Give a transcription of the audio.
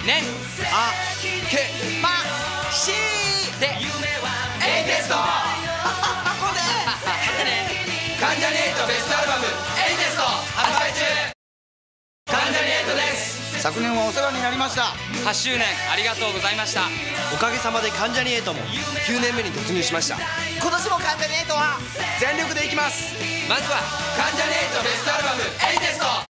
ねあけましでエイテストこで関ジャニ∞ベストアルバムエイテスト発売中。関ジャニ∞です。 昨年はお世話になりました。 8周年ありがとうございました。 おかげさまで関ジャニ∞も9年目に突入しました。 今年も関ジャニ∞は全力でいきます。 まずは関ジャニ∞ベストアルバムエイテスト